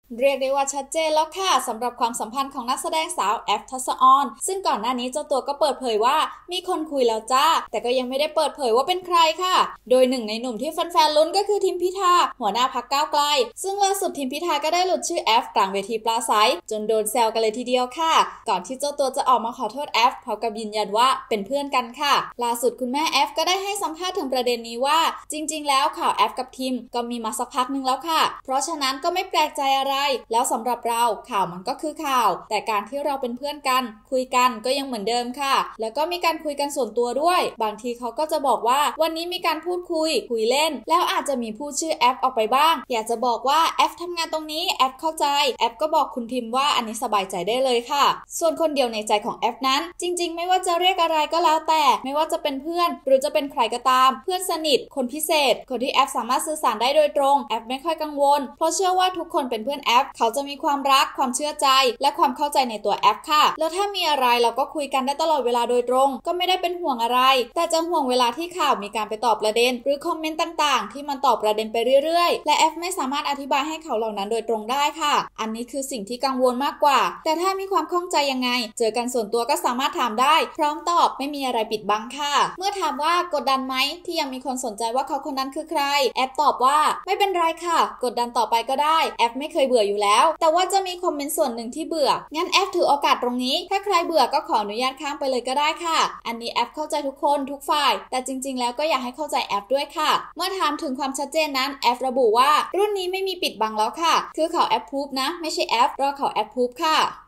เรียกได้ว่าชัดเจนแล้วค่ะสำหรับความสัมพันธ์ของนักแสดงสาวแอฟทัศออนซึ่งก่อนหน้านี้เจ้าตัวก็เปิดเผยว่ามีคนคุยแล้วจ้าแต่ก็ยังไม่ได้เปิดเผยว่าเป็นใครค่ะโดยหนึ่งในหนุ่มที่แฟนๆลุ้นก็คือทิมพิธาหัวหน้าพรรคก้าวไกลซึ่งล่าสุดทิมพิธาก็ได้หลุดชื่อแอฟกลางเวทีปราศัยจนโดนแซวกันเลยทีเดียวค่ะก่อนที่เจ้าตัวจะออกมาขอโทษแอฟพร้อมกับยืนยันว่าเป็นเพื่อนกันค่ะล่าสุดคุณแม่แอฟก็ได้ให้สัมภาษณ์ถึงประเด็นนี้ว่าจริงๆแล้วข่าวแอฟกับทิมก็มีมาสักพักนึงแล้วค่ะเพราะฉะนั้นก็ไม่แปลกใจอะไรแล้วสำหรับเราข่าวมันก็คือข่าวแต่การที่เราเป็นเพื่อนกันคุยกันก็ยังเหมือนเดิมค่ะแล้วก็มีการคุยกันส่วนตัวด้วยบางทีเขาก็จะบอกว่าวันนี้มีการพูดคุยเล่นแล้วอาจจะมีพูดชื่อแอฟออกไปบ้างอยากจะบอกว่าแอฟทำงานตรงนี้แอฟเข้าใจแอฟก็บอกคุณทิมว่าอันนี้สบายใจได้เลยค่ะส่วนคนเดียวในใจของแอฟนั้นจริงๆไม่ว่าจะเรียกอะไรก็แล้วแต่ไม่ว่าจะเป็นเพื่อนหรือจะเป็นใครก็ตามเพื่อนสนิทคนพิเศษคนที่แอฟสามารถสื่อสารได้โดยตรงแอฟไม่ค่อยกังวลเพราะเชื่อว่าทุกคนเป็นเพื่อนแอฟเขาจะมีความรักความเชื่อใจและความเข้าใจในตัวแอฟค่ะแล้วถ้ามีอะไรเราก็คุยกันได้ตลอดเวลาโดยตรงก็ไม่ได้เป็นห่วงอะไรแต่จะห่วงเวลาที่ข่าวมีการไปตอบประเด็นหรือคอมเมนต์ต่างๆที่มันตอบประเด็นไปเรื่อยๆและแอฟไม่สามารถอธิบายให้เขาเหล่านั้นโดยตรงได้ค่ะอันนี้คือสิ่งที่กังวลมากกว่าแต่ถ้ามีความข้องใจยังไงเจอกันส่วนตัวก็สามารถถามได้พร้อมตอบไม่มีอะไรปิดบังค่ะเมื่อถามว่ากดดันไหมที่ยังมีคนสนใจว่าเขาคนนั้นคือใครแอฟตอบว่าไม่เป็นไรค่ะกดดันต่อไปก็ได้แอฟไม่เคยเบื่ออยู่แล้วแต่ว่าจะมีคอมเมนต์ส่วนหนึ่งที่เบื่องั้นแอฟถือโอกาสตรงนี้ถ้าใครเบื่อก็ขออนุญาตข้ามไปเลยก็ได้ค่ะอันนี้แอฟเข้าใจทุกคนทุกฝ่ายแต่จริงๆแล้วก็อยากให้เข้าใจแอฟด้วยค่ะเมื่อถามถึงความชัดเจนนั้นแอฟระบุว่ารุ่นนี้ไม่มีปิดบังแล้วค่ะคือเขาแอฟพูฟนะไม่ใช่แอฟรอเขาแอฟพูฟค่ะ